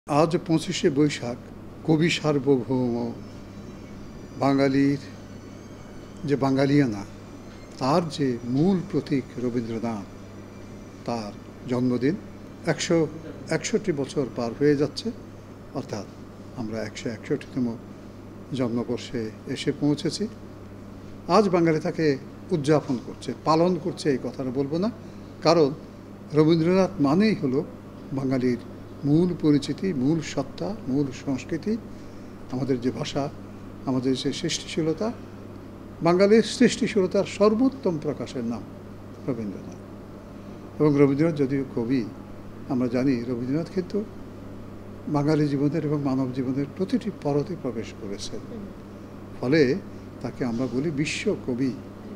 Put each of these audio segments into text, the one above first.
আজ ২৫শে বৈশাখ, কবি সার্বভৌম বাঙালির যে বাঙালিয়ানা, তার যে মূল প্রতীক রবীন্দ্রনাথ, তার জন্মদিন। ১৬১ বছর পার হয়ে যাচ্ছে, অর্থাৎ আমরা ১৬১তম জন্মবর্ষে এসে পৌঁছেছি। আজ বাঙালি তাকে উদযাপন করছে, পালন করছে, এই কথাটা বলবো না, কারণ রবীন্দ্রনাথ মানেই হলো বাঙালির মূল পরিচিতি, মূল সত্তা, মূল সংস্কৃতি, আমাদের যে ভাষা, আমাদের যে সৃষ্টিশীলতা, বাঙালির সৃষ্টিশীলতার সর্বোত্তম প্রকাশের নাম রবীন্দ্রনাথ। এবং রবীন্দ্রনাথ যদিও কবি, আমরা জানি রবীন্দ্রনাথ কিন্তু বাঙালি জীবনের এবং মানব জীবনের প্রতিটি পরতে প্রবেশ করেছেন, ফলে তাকে আমরা বলি বিশ্ব কবি।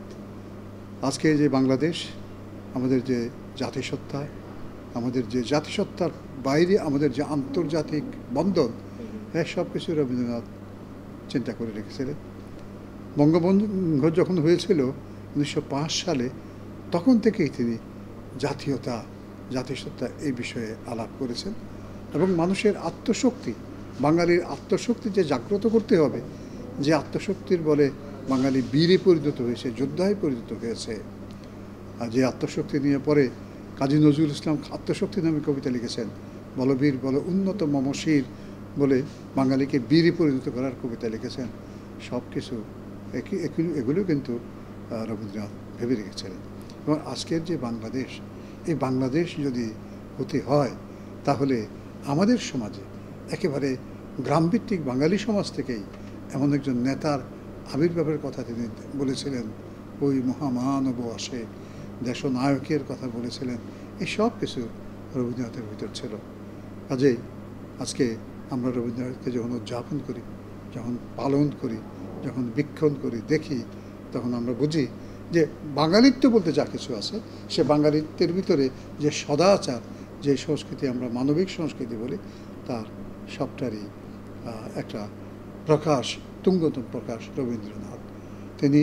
আজকে যে বাংলাদেশ, আমাদের যে জাতিসত্তা, আমাদের যে জাতিসত্তার বাইরে আমাদের যে আন্তর্জাতিক বন্ধন, সব কিছু রবীন্দ্রনাথ চিন্তা করে রেখেছিলেন। বঙ্গবন্ধু যখন হয়েছিল ১৯০৫ সালে, তখন থেকেই তিনি জাতীয়তা, জাতিসত্তা এই বিষয়ে আলাপ করেছেন এবং মানুষের আত্মশক্তি, বাঙালির আত্মশক্তি যে জাগ্রত করতে হবে, যে আত্মশক্তির বলে বাঙালি বীরে পরিণত হয়েছে, যোদ্ধায় পরিণত হয়েছে, আর যে আত্মশক্তি নিয়ে পরে কাজী নজরুল ইসলাম আত্মশক্তি নামে কবিতা লিখেছেন, বলবীর বল উন্নত মমশির বলে বাঙালিকে বীরে পরিণত করার কবিতা লিখেছেন। সব কিছু এগুলো কিন্তু রবীন্দ্রনাথ ভেবে রেখেছিলেন। এবং আজকের যে বাংলাদেশ, এই বাংলাদেশ যদি হতে হয়, তাহলে আমাদের সমাজে একেবারে গ্রামভিত্তিক বাঙালি সমাজ থেকেই এমন একজন নেতার আবির্ভাবের কথা তিনি বলেছিলেন। ওই মহামানব আসে, দেশনায়কের কথা বলেছিলেন। এই সব কিছু রবীন্দ্রনাথের ভিতর ছিল। কাজেই আজকে আমরা রবীন্দ্রনাথকে যখন উদযাপন করি, যখন পালন করি, যখন বীক্ষণ করি, দেখি, তখন আমরা বুঝি যে বাঙালিত্ব বলতে যা কিছু আছে, সে বাঙালিত্বের ভিতরে যে সদাচার, যে সংস্কৃতি আমরা মানবিক সংস্কৃতি বলি, তার সবটারই একটা প্রকাশ, তুঙ্গতম প্রকাশ রবীন্দ্রনাথ। তিনি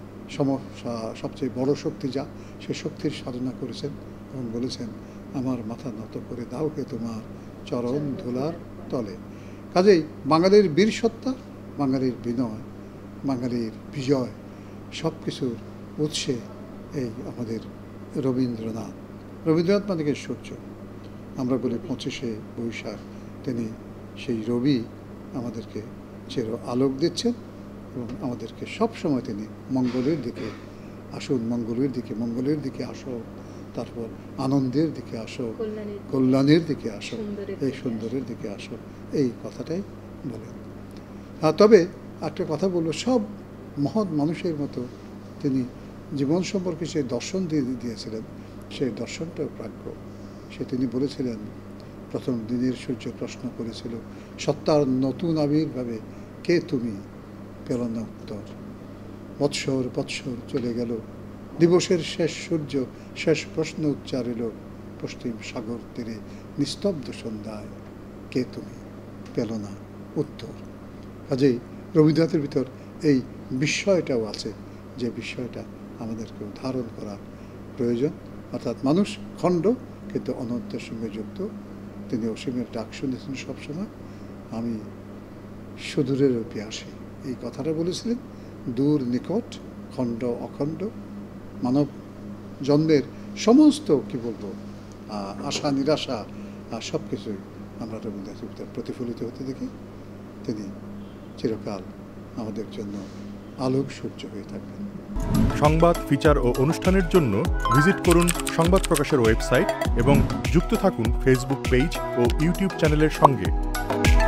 সবচেয়ে বড় শক্তি যা, সে শক্তির সাধনা করেছেন এবং বলেছেন, আমার মাথা নত করে দাও হে তোমার চরণ ধুলার তলে। কাজেই বাঙালির বীর সত্তা, বাঙালির বিনয়, বাঙালির বিজয়, সব কিছুর উৎসে এই আমাদের রবীন্দ্রনাথ। রবীন্দ্রনাথ মানে কি সূর্য। আমরা বলি ২৫শে বৈশাখ, তিনি সেই রবি আমাদেরকে চির আলোক দিচ্ছেন এবং আমাদেরকে সব সময় তিনি মঙ্গলের দিকে আসুন, মঙ্গলের দিকে আসো, তারপর আনন্দের দিকে আসো, কল্যাণের দিকে আসো, এই সুন্দরের দিকে আসো, এই কথাটাই বলেন। তবে একটা কথা বলবো, সব মহৎ মানুষের মতো তিনি জীবন সম্পর্কে যে দর্শন দিয়েছিলেন, সেই দর্শনটাও প্রাজ্ঞ। তিনি বলেছিলেন, প্রথম দিনের সূর্য প্রশ্ন করেছিল, সত্তার নতুন আবির্ভাবে কে তুমি, পেল না উত্তর। বৎসর চলে গেল, দিবসের শেষ সূর্য শেষ প্রশ্ন উচ্চারিল, পশ্চিম সাগর তীরে নিস্তব্ধ সন্ধ্যায় কে তুমি, পেল না উত্তর। কাজেই রবীন্দ্রনাথের ভিতর এই বিস্ময়টাও আছে, যে বিস্ময়টা আমাদেরকেও ধারণ করা প্রয়োজন। অর্থাৎ মানুষ খণ্ড, কিন্তু অনন্তের সঙ্গে যুক্ত। তিনি অসীমের ডাক শুনেছেন সবসময়, আমি সুদূরের পিয়াসী, এই কথাটা বলেছিলেন। দূর নিকট, খণ্ড অখণ্ড, মানব জন্মের সমস্ত কি বলবো আশা নিরাশা সব কিছুই আমরা রবীন্দ্রনাথের ভিতরে প্রতিফলিত হতে দেখি। তিনি চিরকাল আমাদের জন্য আলোক সূর্য হয়ে থাকবেন। সংবাদ, ফিচার ও অনুষ্ঠানের জন্য ভিজিট করুন সংবাদ প্রকাশের ওয়েবসাইট এবং যুক্ত থাকুন ফেসবুক পেজ ও ইউটিউব চ্যানেলের সঙ্গে।